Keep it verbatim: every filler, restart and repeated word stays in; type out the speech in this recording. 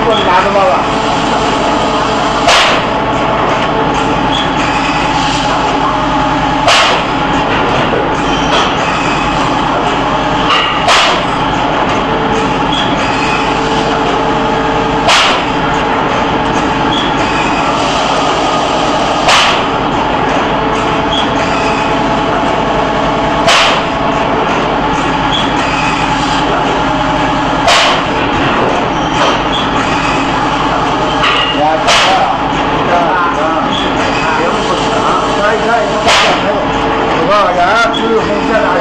我拿着吧吧。我呀，就是红色的。